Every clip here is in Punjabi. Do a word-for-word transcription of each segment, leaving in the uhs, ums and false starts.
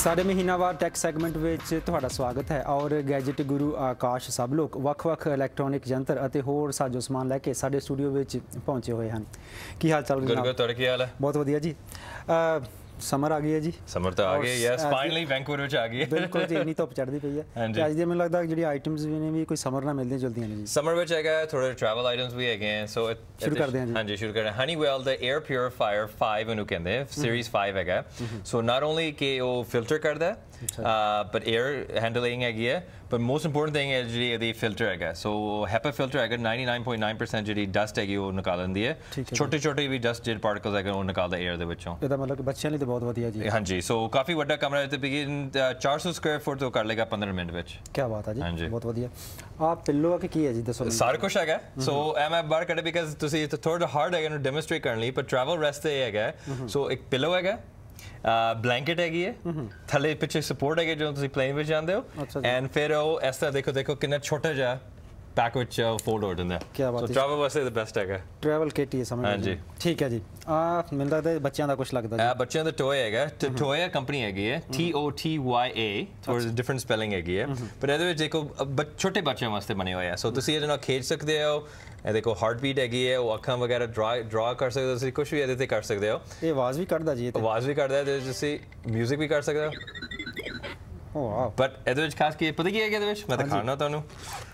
साढ़े महीनावार टैक सैगमेंट में तुहाडा स्वागत है और गैजेट गुरु आकाश साबलोक ਵੱਖ-ਵੱਖ इलैक्ट्रॉनिक यंत्र और होर साजो समान लैके साडे स्टूडियो में पहुंचे हुए हैं। की हाल चाल जनाब? गुड की हाल है? बहुत वधिया जी। समर आ गई है जी। समर तो आ गई है, यस फाइनली वैंकूवर में आ गई है। बिल्कुल जी, इन्नी धुप चढ़दी पई है। ते अज दी मैनूं लगदा जिहड़ी आइटम्स भी ने भी कोई समर ना मिलदी जल्दी ने जी। समर में हैगा थोड़े ट्रैवल आइटम्स भी हैगे हैं, सो शुरू करदे हैं जी। हां जी शुरू करदे हैं। Honeywell the air purifier five इनू कहंदे हैं, सीरीज फाइव हैगा। सो नॉट ओनली के वो फिल्टर करदा है बट एयर हैंडलिंग हैगी है, but most important thing is ji the filter हैगा। so HEPA filter हैगा ninety-nine point nine percent जी dust हैगी वो निकाल दिंदी है, छोटे छोटे भी dust जे particles हैगे वो निकालदा एयर दे विचों। ਇਹਦਾ मतलब कि बच्चों ਲਈ ਤੇ ਬਹੁਤ ਵਧੀਆ ਜੀ। हाँ जी, so काफी ਵੱਡਾ ਕਮਰਾ ਹੈ ਤੇ begin four hundred square foot ਤੋਂ ਕਰ ਲੇਗਾ fifteen ਮਿੰਟ ਵਿੱਚ। ਕੀ ਬਾਤ ਹੈ ਜੀ, ਬਹੁਤ ਵਧੀਆ। ਆ ਪਿੱਲੋ ਆ ਕਿ ਕੀ ਹੈ ਜੀ ਦੱਸੋ। ਸਾਰਾ ਕੁਝ ਹੈਗਾ। so ਐਮ ਮੈਂ ਬਾਹਰ ਕੱਢੇ ਬਿਕਾਜ਼ ਤੁਸੀਂ ਥੋੜਾ ਹਾਰਡ ਹੈਗਾ ਨੂੰ ਡੈਮੋਨਸਟ੍ਰੇਟ ਕਰਨ ਲਈ, ਪਰ ਟਰੈਵਲ ਰੈਸਟ ਤੇ ਹੈਗਾ। so ਇੱਕ ਪਿੱਲੋ ਹੈਗਾ, ब्लैंकेट हैगी है, थले पिछे सपोर्ट है जो तुसी प्लेन में जानते हो, एंड फिर वो इस तरह देखो देखो कितना छोटा जा पैक विच फोल्ड हो जाता है। क्या बात है, ट्रैवल वास्ते द बेस्ट है। ट्रैवल किट ही समझ। हां जी ठीक है जी। आ मिलदा ते बच्चों दा कुछ लगदा जी। आ बच्चों दा टॉय हैगा, टॉय कंपनी हैगी है, T O T Y A, थोड़ा डिफरेंट स्पेलिंग हैगी है, पर ਇਹਦੇ ਵਿੱਚ ਦੇਖੋ छोटे बच्चों वास्ते बने हुए हैं। सो ਤੁਸੀਂ ਇਹਦੇ ਨਾਲ ਖੇਡ ਸਕਦੇ ਹੋ। ਇਹ ਦੇਖੋ ਹਾਰਟ ਬੀਟ ਹੈਗੀ ਹੈ, ਉਹ ਅੱਖਾਂ ਵਗੈਰਾ ਡਰਾ ਡਰਾ ਕਰ ਸਕਦੇ ਹੋ, ਤੁਸੀਂ ਕੁਝ ਵੀ ਇਹਦੇ ਤੇ ਕਰ ਸਕਦੇ ਹੋ। ਇਹ ਆਵਾਜ਼ ਵੀ ਕੱਢਦਾ ਜੀ, ਇਹ ਤੇ ਆਵਾਜ਼ ਵੀ ਕੱਢਦਾ ਹੈ, ਤੁਸੀਂ 뮤직 ਵੀ ਕਰ ਸਕਦੇ ਹੋ। ਓ ਵਾਓ। ਬਟ ਇਹਦੇ ਵਿੱਚ ਖਾਸ ਕੀ ਪਤਾ ਕੀ ਹੈ ਕਿ ਇਹਦੇ ਵਿੱਚ ਮੈਂ ਦਿਖਾਣਾ ਤੁਹਾਨੂੰ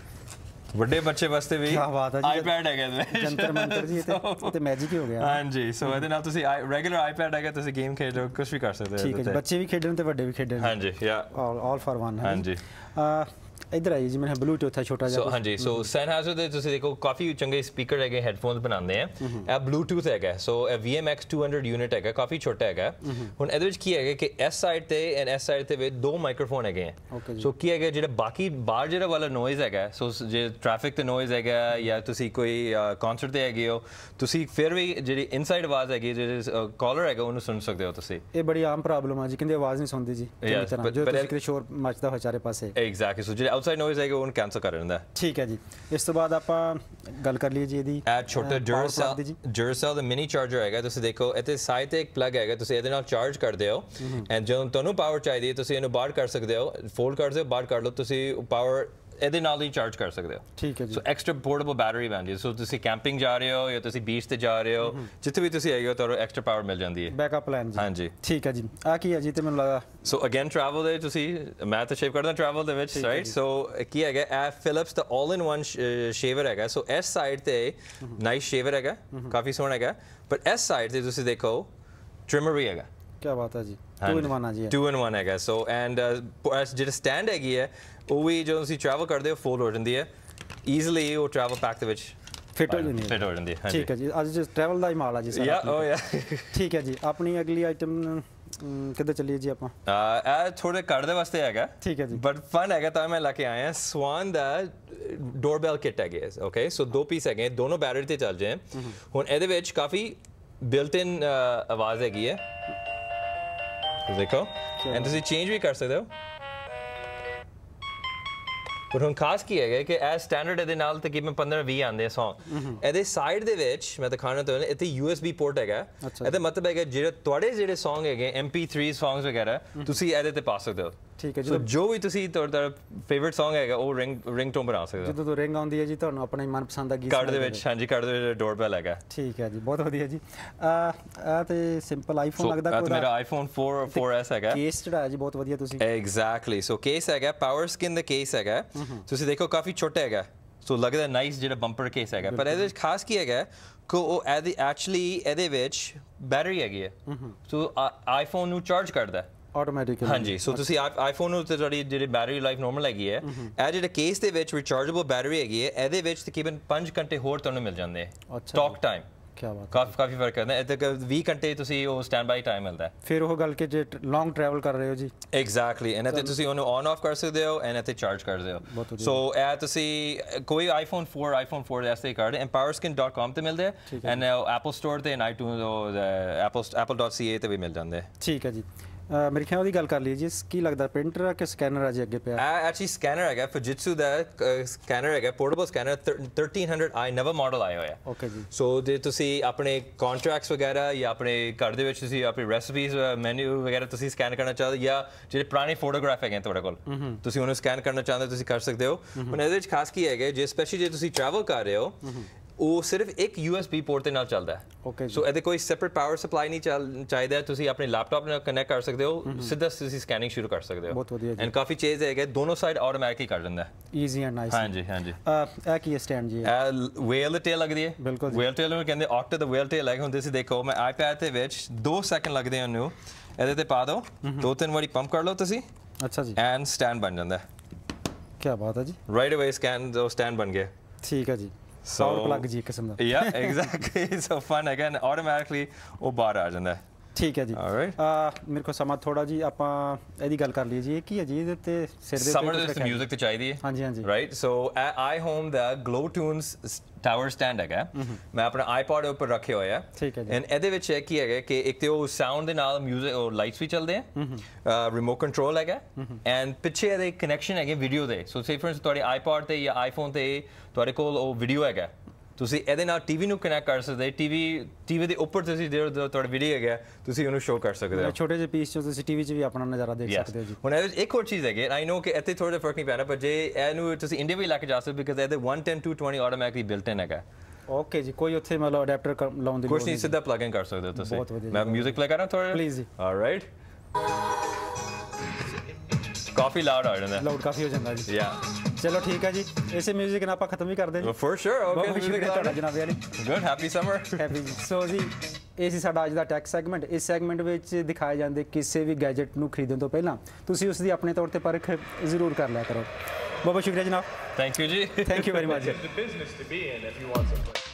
ਵੱਡੇ ਬੱਚੇ ਵਾਸਤੇ ਵੀ ਆਈਪੈਡ ਹੈਗਾ ਇਹਦੇ ਵਿੱਚ। ਜੰਤਰ ਮੰਤਰ ਜੀ, ਇਹ ਤੇ ਮੈਜਿਕ ਹੀ ਹੋ ਗਿਆ। ਹਾਂਜੀ, ਸੋ ਇਹਦੇ ਨਾਲ ਤੁਸੀਂ ਰੈਗੂਲਰ ਆਈਪੈਡ ਹੈਗਾ, ਤੁਸੀਂ ਗੇਮ ਖੇਡ ਲਓ, ਕੁਝ ਵੀ ਕਰ ਸਕਦੇ ਹੋ। ਠੀਕ ਹੈ ਜੀ, ਬੱਚੇ ਵੀ ਖੇਡਣ ਤੇ ਵੱਡੇ ਵੀ ਖੇਡਣ। ਹਾਂਜੀ ਯਾ ਆਲ ਫॉर वन। ਹਾਂਜੀ इधर आई जी, मैंने ब्लूटूथ है छोटा जा। हाँ जी, सो सैनहाइजर दे तुसी देखो काफ़ी चंगे स्पीकर है, हेडफोन्स बनाते हैं। ए ब्लूटूथ है, so a V M X two hundred unit है, काफ़ी छोटा है। हुन ਇਹਦੇ ਵਿੱਚ ਕੀ ਹੈ ਕਿ ਇਸ ਸਾਈਡ ਤੇ ਐਂਡ ਇਸ ਸਾਈਡ ਤੇ ਵੀ ਦੋ ਮਾਈਕ੍ਰੋਫੋਨ ਹੈਗੇ ਆ। ਸੋ ਕੀ ਹੈ ਜਿਹੜਾ ਬਾਕੀ ਬਾਹਰ ਜਿਹੜਾ ਵਾਲਾ ਨੋਇਜ਼ ਹੈਗਾ, ਸੋ ਜੇ ਟ੍ਰੈਫਿਕ ਤੇ ਨੋਇਜ਼ ਹੈਗਾ ਜਾਂ ਤੁਸੀਂ ਕੋਈ ਕਨਸਰਟ ਤੇ ਹੈਗੇ ਹੋ, ਤੁਸੀਂ ਫਿਰ ਵੀ ਜਿਹੜੀ ਇਨਸਾਈਡ ਆਵਾਜ਼ ਹੈਗੀ, ਜਿਹੜੇ ਕਾਲਰ ਹੈਗਾ ਉਹਨੂੰ ਸੁਣ ਸਕਦੇ ਹੋ ਤੁਸੀਂ। ਇਹ ਬੜੀ ਆਮ ਪ੍ਰੋਬਲਮ ਆ ਜੀ, ਕਹਿੰਦੇ ਆਵਾਜ਼ ਨਹੀਂ ਸੁਣਦੀ ਜੀ ਜੋ ਤੁਸੀਂ ਕਿਤੇ ਸ਼ੋਰ ਮਚਦਾ ਹੋਇਆ ਚਾਰੇ ਪਾਸੇ। ਐਗਜ਼ੈਕਟਲੀ, ਸੋ ਜਿਹੜੇ ਆਊਟਸਾਈਡ ਨੋਇਜ਼ ਹੈਗਾ ਉਹਨੂੰ ਕੈਂਸਲ ਕਰ ਦਿੰਦਾ। ਠੀਕ ਹੈ ਜੀ। ਇਸ ਤੋਂ ਬਾਅਦ ਆਪਾਂ ਗੱਲ ਕਰ ਲਈਏ ਜੀ ਇਹਦੀ। ਇਹ ਛੋਟਾ ਡਿਊਰਾਸੈਲ ਡਿਊਰਾਸੈਲ ਦਾ ਮਿਨੀ ਚਾਰਜਰ ਹੈਗਾ, ਤੁਸੀਂ ਦੇਖੋ ਇੱਥੇ ਸਾਈਡ ਤੇ ਇੱਕ ਪਲੱਗ ਹੈਗਾ, ਤੁਸੀਂ ਇਹਦੇ ਨਾਲ ਚਾਰਜ ਕਰਦੇ ਹੋ ਐਂਡ ਜਦੋਂ ਤੁਹਾਨੂੰ ਪਾਵਰ ਚਾਹੀਦੀ ਹੈ ਤੁਸੀਂ ਇਹਨੂੰ ਬਾਹਰ ਕਰ ਸਕਦੇ ਹੋ, ਫੋਲਡ ਕਰ ਦਿਓ, ਬਾਹਰ ਕਰ ਲਓ, ਤੁਸੀਂ ਪਾਵਰ ਇਹਦੇ ਨਾਲ ਹੀ ਚਾਰਜ ਕਰ ਸਕਦੇ ਹੋ। ਠੀਕ ਹੈ ਜੀ। ਸੋ ਐਕਸਟਰਾ ਪੋਰਟੇਬਲ ਬੈਟਰੀ ਬਣਦੀ ਹੈ, ਸੋ ਤੁਸੀਂ ਕੈਂਪਿੰਗ ਜਾ ਰਹੇ ਹੋ ਜਾਂ ਤੁਸੀਂ ਬੀਚ ਤੇ ਜਾ ਰਹੇ ਹੋ, ਜਿੱਥੇ ਵੀ ਤੁਸੀਂ ਆਏ ਹੋ ਤੁਹਾਨੂੰ ਐਕਸਟਰਾ ਪਾਵਰ ਮਿਲ ਜਾਂਦੀ ਹੈ। ਬੈਕਅਪ ਪਲਾਨ ਜੀ। ਹਾਂਜੀ ਠੀਕ ਹੈ ਜੀ। ਆ ਕੀ ਹੈ ਜੀ ਤੇ ਮੈਨੂੰ ਲੱਗਾ ਸੋ ਅਗੇਨ ਟਰੈਵਲ ਦੇ ਤੁਸੀਂ ਮੈਂ ਤਾਂ ਸ਼ੇਵ ਕਰਦਾ ਟਰੈਵਲ ਦੇ ਵਿੱਚ, ਰਾਈਟ। ਸੋ ਕੀ ਹੈਗਾ, ਇਹ ਫਿਲਿਪਸ ਦਾ ਆਲ ਇਨ ਵਨ ਸ਼ੇਵਰ ਹੈਗਾ। ਸੋ ਇਸ ਸਾਈਡ ਤੇ ਨਾਈਸ ਸ਼ੇਵਰ ਹੈਗਾ, ਕਾਫੀ ਸੋਹਣਾ ਹੈਗਾ, ਪਰ ਇਸ ਸਾਈਡ ਤੇ ਤੁਸੀਂ ਦੇਖੋ ਟ੍ਰਿਮਰ ਵੀ ਹੈਗਾ। क्या बात है जी, टू इन वन है जी। टू इन वन है। सो एंड ਜਿਹੜਾ ਸਟੈਂਡ ਹੈਗੀ ਹੈ ਉਹ ਵੀ ਜਦੋਂ ਤੁਸੀਂ ਟਰੈਵਲ ਕਰਦੇ ਹੋ ਫੋਲਡ ਹੋ ਜਾਂਦੀ ਹੈ ਈਜ਼ੀਲੀ, ਉਹ ਟਰੈਵਲ ਪੈਕ ਦੇ ਵਿੱਚ ਫਿਟ ਹੋ ਜਾਂਦੀ ਹੈ। ਫਿਟ ਹੋ ਜਾਂਦੀ ਹੈ। ਠੀਕ ਹੈ ਜੀ। ਅੱਜ ਟਰੈਵਲ ਦਾ ਹੀ ਮਾਲ ਆ ਜੀ ਸਾਰਾ। ਯਾ ਓ ਯਾ ਠੀਕ ਹੈ ਜੀ। ਆਪਣੀ ਅਗਲੀ ਆਈਟਮ ਕਿੱਦਾਂ ਚੱਲੀਏ ਜੀ ਆਪਾਂ? ਇਹ ਥੋੜੇ ਘਰ ਦੇ ਵਾਸਤੇ ਹੈਗਾ। ਠੀਕ ਹੈ ਜੀ। ਬਟ ਫਨ ਹੈਗਾ, ਤਾਂ ਮੈਂ ਲੈ ਕੇ ਆਇਆ ਸਵਾਨ ਦਾ ਡੋਰਬੈਲ ਕਿਟ ਹੈਗੇ। ਓਕੇ, ਸੋ ਦੋ ਪੀਸ ਹੈਗੇ, ਦੋਨੋਂ ਬੈਟਰੀ ਤੇ ਚੱਲ ਜਾਏ। ਹੁਣ ਇਹਦੇ ਵਿੱਚ ਕਾਫੀ ਬਿਲਟ ਇਨ ਆਵਾਜ਼ ਹੈਗੀ ਹੈ, ਦੇਖੋ, ਐਂਡ ਤੁਸੀਂ ਚੇਂਜ ਵੀ ਕਰ ਸਕਦੇ ਹੋ। ਪਰ ਹੁਣ ਖਾਸ ਕੀ ਹੈਗਾ ਕਿ ਇਹ ਸਟੈਂਡਰਡ ਇਹਦੇ ਨਾਲ ਤਕਰੀਬਨ fifteen twenty ਆਉਂਦੇ ਆ ਸੌਂਗ। ਇਹਦੇ ਸਾਈਡ ਦੇ ਵਿੱਚ ਮੈਂ ਦਿਖਾਉਣਾ ਤੁਹਾਨੂੰ, ਇੱਥੇ U S B ਪੋਰਟ ਹੈਗਾ। ਇਹਦਾ ਮਤਲਬ ਹੈਗਾ ਜਿਹੜੇ ਤੁਹਾਡੇ ਜਿਹੜੇ ਸੌਂਗ ਹੈਗੇ M P three ਸੌਂਗਸ ਵਗੈਰਾ ਤੁਸੀਂ ਇਹਦੇ ਤੇ ਪਾ ਸਕਦੇ ਹੋ। ਠੀਕ ਹੈ ਜੀ। ਜੋ ਵੀ ਤੁਸੀਂ ਤੁਹਾਡਾ ਫੇਵਰਿਟ ਸੌਂਗ ਹੈਗਾ ਉਹ ਰਿੰਗ ਰਿੰਗਟੋਨ ਬਣਾ ਸਕਦੇ ਹੋ। ਜਦੋਂ ਤੋਂ ਰਿੰਗ ਆਉਂਦੀ ਹੈ ਜੀ ਤੁਹਾਨੂੰ ਆਪਣਾ ਮਨਪਸੰਦ ਦਾ ਗੀਤ ਕਾਰਡ ਦੇ ਵਿੱਚ। ਹਾਂਜੀ, ਕਾਰਡ ਦੇ ਵਿੱਚ ਡੋਰਬੈਲ ਹੈਗਾ। ਠੀਕ ਹੈ ਜੀ, ਬਹੁਤ ਵਧੀਆ ਜੀ। ਆ ਤੇ ਸਿੰਪਲ ਆਈਫੋਨ ਲੱਗਦਾ ਕੋਈ। ਮੇਰਾ ਆਈਫੋਨ four four S ਹੈਗਾ। ਕੇਸ ਚੜਾਇਆ ਜੀ, ਬਹੁਤ ਵਧੀਆ ਤੁਸੀਂ। ਐਗਜ਼ੈਕਟਲੀ, ਸੋ ਕੇਸ ਹੈਗਾ, ਪਾਵਰ ਸਕਿਨ ਦਾ ਕੇਸ ਹੈਗਾ, ਤੁਸੀਂ ਦੇਖੋ ਕਾਫੀ ਛੋਟਾ ਹੈਗਾ, ਸੋ ਲੱਗਦਾ ਨਾਈਸ ਜਿਹੜਾ ਬੰਪਰ ਕੇਸ ਹੈਗਾ। ਪਰ ਇਹਦੇ ਵਿੱਚ ਖਾਸ ਕੀ ਹੈਗਾ ਕਿ ਉਹ ਇਹਦੀ ਐਕਚੁਅਲੀ ਇਹਦੇ ਵਿੱਚ ਬੈਟਰੀ ਹੈਗੀ ਹੈ, ਸੋ ਆਈਫੋਨ ਨੂੰ ਚਾਰਜ ਕਰਦਾ ਆਟੋਮੈਟਿਕਲੀ। ਹਾਂਜੀ, ਸੋ ਤੁਸੀਂ ਆਈਫੋਨ ਨੂੰ ਤੇ ਤੁਹਾਡੀ ਜਿਹੜੀ ਬੈਟਰੀ ਲਾਈਫ ਨਾਰਮਲ ਹੈਗੀ ਹੈ, ਇਹ ਜਿਹੜਾ ਕੇਸ ਦੇ ਵਿੱਚ ਰਿਚਾਰਜੇਬਲ ਬੈਟਰੀ ਹੈਗੀ ਹੈ, ਇਹਦੇ ਵਿੱਚ ਤਕਰੀਬਨ five ਘੰਟੇ ਹੋਰ ਤੁਹਾਨੂੰ ਮਿਲ ਜਾਂਦੇ ਹੈ ਟਾਕ ਟਾਈਮ। क्या बात, काफी काफी फर्क करता है। इतने बीस घंटे तुसी वो स्टैंड बाई टाइम मिलता है। फिर वो गल के जे लॉन्ग ट्रैवल कर रहे हो जी। एग्जैक्टली, एंड इतने तुसी उन्हें ऑन ऑफ कर सकते हो एंड इतने चार्ज कर सकते हो। सो ए तुसी कोई आईफोन फोर आईफोन फोर ऐसे ही कर दे empower skin dot com ते मिलते हैं एंड एप्पल स्टोर ते iTunes Apple Apple dot C A ते भी मिल जाते हैं। ठीक है जी। ਮੇਰੇ ਖਿਆਲ ਉਹਦੀ ਗੱਲ ਕਰ ਲਈ ਜੀ ਕੀ ਲੱਗਦਾ ਪ੍ਰਿੰਟਰ ਆ ਕਿ ਸਕੈਨਰ ਆ ਜੀ ਅੱਗੇ ਪਿਆ ਇਹ ਐਕਚੁਅਲੀ ਸਕੈਨਰ ਹੈਗਾ ਫੁਜਿਟਸੂ ਦਾ ਸਕੈਨਰ ਹੈਗਾ portable scanner thirteen hundred i ਨਵਾਂ ਮਾਡਲ ਆਇਆ ਹੋਇਆ ਓਕੇ ਜੀ ਸੋ ਜੇ ਤੁਸੀਂ ਆਪਣੇ ਕੰਟਰੈਕਟਸ ਵਗੈਰਾ ਜਾਂ ਆਪਣੇ ਘਰ ਦੇ ਵਿੱਚ ਤੁਸੀਂ ਆਪਣੀ ਰੈਸਪੀਜ਼ ਮੈਨੂ ਵਗੈਰਾ ਤੁਸੀਂ ਸਕੈਨ ਕਰਨਾ ਚਾਹਦੇ ਜਾਂ ਜਿਹੜੇ ਪੁਰਾਣੇ ਫੋਟੋਗ੍ਰਾਫ ਹੈਗੇ ਤੁਹਾਡੇ ਕੋਲ ਤੁਸੀਂ ਉਹਨੂੰ ਸਕੈਨ ਕਰਨਾ ਚਾਹੁੰਦੇ ਤੁਸੀਂ ਕਰ ਸਕਦੇ ਹੋ ਹੁਣ ਇਹਦੇ ਵਿੱਚ ਖਾਸ ਕੀ ਹੈਗਾ ਜੇ ਸਪੈਸ਼ਲੀ ਜੇ ਤੁਸੀਂ ਟਰੈਵਲ ਕਰ ਰਹੇ ਹੋ ਉਹ ਸਿਰਫ ਇੱਕ U S B ਪੋਰਟ ਦੇ ਨਾਲ ਚੱਲਦਾ ਹੈ ਓਕੇ ਸੋ ਇਹਦੇ ਕੋਈ ਸੈਪਰੇਟ ਪਾਵਰ ਸਪਲਾਈ ਨਹੀਂ ਚਾਹੀਦਾ ਤੁਸੀਂ ਆਪਣੇ ਲੈਪਟਾਪ ਨਾਲ ਕਨੈਕਟ ਕਰ ਸਕਦੇ ਹੋ ਸਿੱਧਾ ਤੁਸੀਂ ਸਕੈਨਿੰਗ ਸ਼ੁਰੂ ਕਰ ਸਕਦੇ ਹੋ ਬਹੁਤ ਵਧੀਆ ਜੀ ਐਂਡ ਕਾਫੀ ਚੀਜ਼ ਹੈਗੇ ਦੋਨੋਂ ਸਾਈਡ ਆਟੋਮੈਟਿਕਲੀ ਕਰ ਦਿੰਦਾ ਹੈ ਈਜ਼ੀ ਐਂਡ ਨਾਈਸ ਹਾਂਜੀ ਹਾਂਜੀ ਇਹ ਕੀ ਸਟੈਂਡ ਜੀ ਇਹ ਵੇਲ ਟੇਲ ਲੱਗਦੀ ਹੈ ਬਿਲਕੁਲ ਵੇਲ ਟੇਲ ਨੂੰ ਕਹਿੰਦੇ ਆਕਟਾ ਦਾ ਵੇਲ ਟੇਲ ਹੈਗਾ ਹੁਣ ਤੁਸੀਂ ਦੇਖੋ ਮੈਂ ਆਈਪੈਡ ਤੇ ਵਿੱਚ ਦੋ ਸੈਕਿੰਡ ਲੱਗਦੇ ਹਨ ਨੂੰ ਇਹਦੇ ਤੇ ਪਾ ਦਿਓ ਦੋ ਤਿੰਨ ਵਾਰੀ ਪੰਪ ਕਰ ਲਓ ਤੁਸੀਂ ਅੱਛਾ ਜੀ ਐਂਡ ਸਟੈਂਡ ਬਣ ਜਾਂਦਾ ਕੀ ਬਾਤ ਹੈ ਜੀ ਰਾਈਟ ਅਵੇ ਸਕੈਨ ਜੋ ਸਟੈਂਡ ਬਣ ਗਿਆ ਠੀਕ ਹੈ ਜੀ So, plug ਜੀ ਕਿਸਮ ਦਾ yeah exactly so fun again automatically ਉਹ ਬਾਹਰ ਆ ਜਾਂਦਾ ਹੈ ਠੀਕ ਹੈ ਜੀ ਮੇਰੇ ਕੋਲ ਸਮਾਂ ਥੋੜਾ ਜੀ ਆਪਾਂ ਇਹਦੀ ਗੱਲ ਕਰ ਲਈਏ ਜੀ ਇਹ ਕੀ ਹੈ ਜੀ ਇਹਦੇ ਤੇ ਸਿਰ ਦੇ ਸਮਰ ਦੇ ਮਿਊਜ਼ਿਕ ਤੇ ਚਾਹੀਦੀ ਹੈ ਹਾਂਜੀ ਹਾਂਜੀ ਰਾਈਟ ਸੋ ਆਈ ਹੋਮ ਦਾ ਗਲੋ ਟੂਨਸ ਟਾਵਰ ਸਟੈਂਡ ਹੈਗਾ ਮੈਂ ਆਪਣਾ ਆਈਪੌਡ ਉੱਪਰ ਰੱਖਿਆ ਹੋਇਆ ਠੀਕ ਹੈ ਜੀ ਐਂਡ ਇਹਦੇ ਵਿੱਚ ਕੀ ਹੈਗਾ ਕਿ ਇੱਕ ਤੇ ਉਹ ਸਾਊਂਡ ਦੇ ਨਾਲ ਮਿਊਜ਼ਿਕ ਉਹ ਲਾਈਟਸ ਵੀ ਚੱਲਦੇ ਆ ਰਿਮੋਟ ਕੰਟਰੋਲ ਹੈਗਾ ਐਂਡ ਪਿੱਛੇ ਇਹਦੇ ਕਨੈਕਸ਼ਨ ਹੈਗੇ ਵੀਡੀਓ ਦੇ ਸੋ ਸੇ ਫॉर ਤੁਹਾਡੇ ਆਈਪੌਡ ਤੇ ਜਾਂ ਆਈਫੋਨ ਤੇ ਤੁਹਾਡੇ ਕੋਲ ਉਹ ਵੀਡੀਓ ਹੈਗਾ ਤੁਸੀਂ ਇਹਦੇ ਨਾਲ ਟੀਵੀ ਨੂੰ ਕਨੈਕਟ ਕਰ ਸਕਦੇ ਟੀਵੀ ਟੀਵੀ ਦੇ ਉੱਪਰ ਤੁਸੀਂ ਜਿਹੜਾ ਤੁਹਾਡਾ ਵੀਡੀਓ ਹੈਗਾ ਤੁਸੀਂ ਉਹਨੂੰ ਸ਼ੋਅ ਕਰ ਸਕਦੇ ਹੋ ਛੋਟੇ ਜਿਹੇ ਪੀਸ 'ਚ ਤੁਸੀਂ ਟੀਵੀ 'ਚ ਵੀ ਆਪਣਾ ਨਜ਼ਾਰਾ ਦੇਖ ਸਕਦੇ ਹੋ ਜੀ ਹੁਣ ਇਹਦੇ ਵਿੱਚ ਇੱਕ ਹੋਰ ਚੀਜ਼ ਹੈਗੀ ਆਈ ਨੋ ਕਿ ਇੱਥੇ ਥੋੜਾ ਜਿਹਾ ਫਰਕ ਨਹੀਂ ਪੈਣਾ ਪਰ ਜੇ ਇਹਨੂੰ ਤੁਸੀਂ ਇੰਡੀਆ ਵੀ ਲੈ ਕੇ ਜਾ ਸਕਦੇ ਬਿਕਾਜ਼ ਇਹਦੇ one ten two twenty automatically built in ਹੈਗਾ ਓਕੇ ਜੀ ਕੋਈ ਉੱਥੇ ਮਤਲਬ ਅਡੈਪਟਰ ਲਾਉਣ ਦੀ ਕੁਝ ਨਹੀਂ ਸਿੱਧਾ ਪਲੱਗ ਇਨ ਕਰ ਸਕਦੇ ਹੋ ਤੁਸੀਂ ਮੈਂ ਮਿਊਜ਼ਿਕ ਪਲੇ ਕਰਾਂ ਥੋੜਾ ਪਲੀਜ਼ ਜੀ ਆਲਰਾਈਟ ਕਾਫੀ ਲਾਊਡ ਆ ਜਾਂਦਾ ਲਾਊਡ ਕਾਫੀ ਹੋ ਜਾਂਦਾ ਜੀ ਯਾ ਚਲੋ ਠੀਕ ਹੈ ਜੀ ਇਸੇ ਮਿਊਜ਼ਿਕ ਨਾਲ ਆਪਾਂ ਖਤਮ ਵੀ ਕਰਦੇ ਜੀ ਫॉर श्योर ਓਕੇ ਮਿਊਜ਼ਿਕ ਤੁਹਾਡਾ ਜਨਾਬ ਯਾਨੀ good happy summer happy so ਜੀ ਇਹ ਸੀ ਸਾਡਾ ਅੱਜ ਦਾ ਟੈਕ ਸੈਗਮੈਂਟ ਇਸ ਸੈਗਮੈਂਟ ਵਿੱਚ ਦਿਖਾਏ ਜਾਂਦੇ ਕਿਸੇ ਵੀ ਗੈਜਟ ਨੂੰ ਖਰੀਦਣ ਤੋਂ ਪਹਿਲਾਂ ਤੁਸੀਂ ਉਸ ਦੀ ਆਪਣੇ ਤੌਰ ਤੇ ਪਰਖ ਜ਼ਰੂਰ ਕਰ ਲਿਆ ਕਰੋ ਬਹੁਤ ਬਹੁਤ ਸ਼ੁਕਰੀਆ ਜਨਾਬ ਥੈਂਕ ਯੂ ਜੀ ਥੈਂਕ ਯੂ ਵੈਰੀ ਮਚ